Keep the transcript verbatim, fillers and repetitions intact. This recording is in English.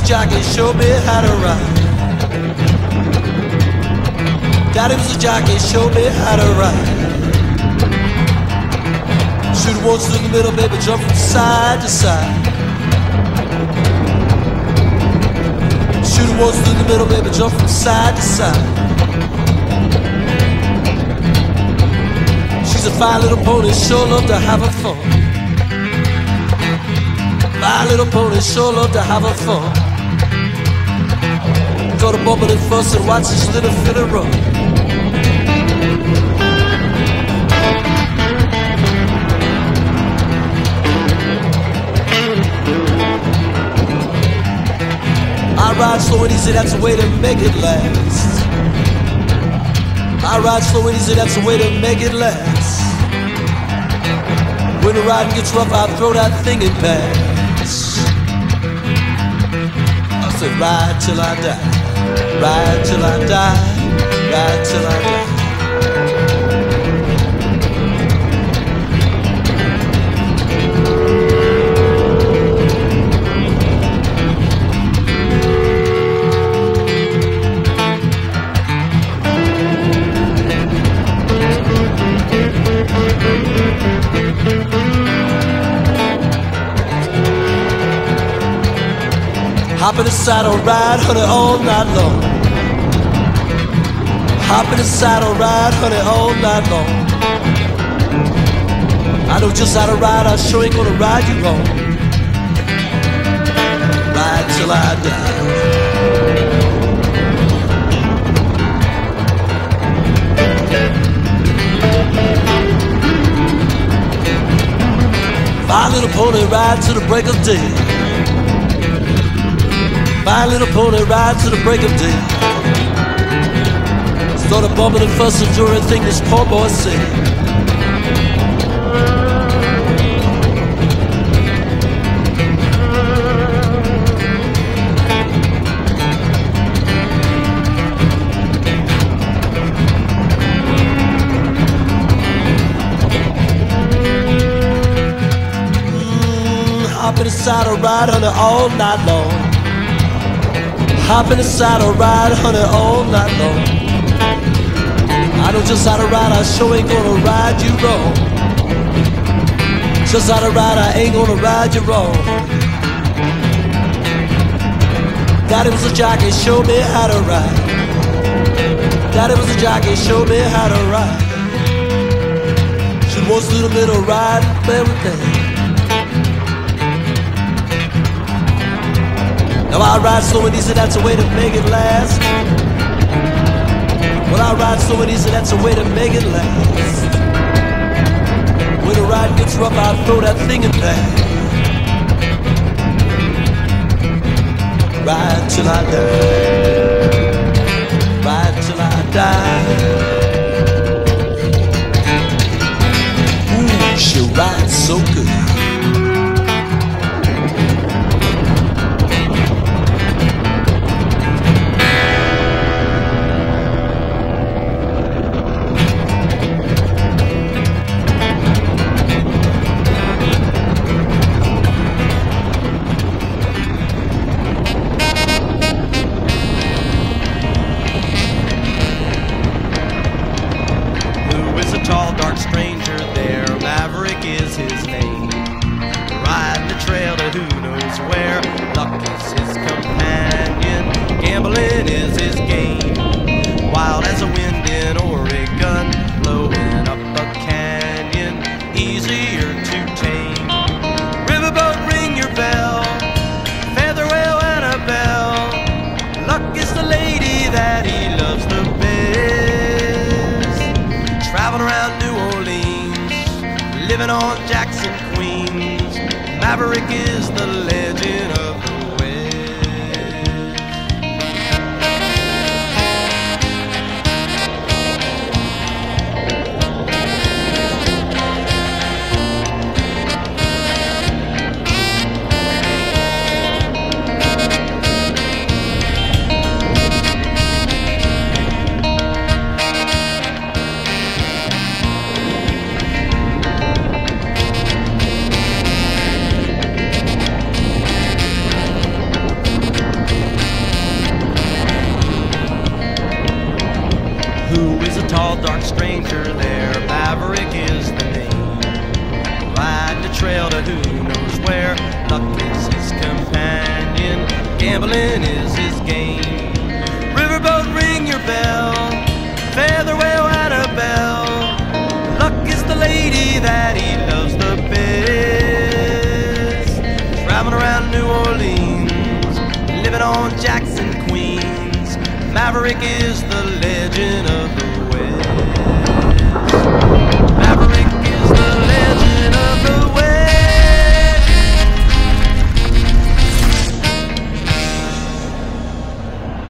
jockey, showed me how to ride. Daddy was a jockey, showed me how to ride. Shoot once through the middle, baby, jump from side to side. Shoot once through the middle, baby, jump from side to side. She's a fine little pony, sure love to have her fun. Fine little pony, sure love to have her fun. Go to bumping and fuss and watch this little filly run. I ride slow and easy, that's the way to make it last. I ride slow and easy, that's the way to make it last. When the riding gets rough, I throw that thing in pass. I said ride till I die, ride till I die, ride till I die. Hop in the saddle, ride, honey, all night long. Hop in the saddle, ride, honey, all night long. I know just how to ride, I sure ain't gonna ride you wrong. Ride till I die. My little pony, ride to the break of day. My little pony, ride to the break of day. Started bumping and fussing during thing this poor boy said. Mm, hop in the saddle, ride, honey, all night long. Hop in the saddle, ride, honey, all night long. I know just how to ride, I sure ain't gonna ride you wrong. Just how to ride, I ain't gonna ride you wrong. Daddy was a jockey, showed me how to ride. Daddy was a jockey, showed me how to ride. Shoot once through the middle, ride everything. Now I ride slow and easy, that's a way to make it last. When I ride slow and easy, that's a way to make it last. When the ride gets rough, I throw that thing in back. Ride till I die. Ride till I die. Ooh, she rides so good. Living on Jackson, Queens, Maverick is the legend of the Who is a tall, dark stranger there? Maverick is the name. Riding the trail to who knows where. Luck is his companion, gambling is his game. Riverboat, ring your bell. Feather whale, Annabelle. Luck is the lady that he loves the best. Traveling around New Orleans, living on Jackson, Queens. Maverick is the legend of the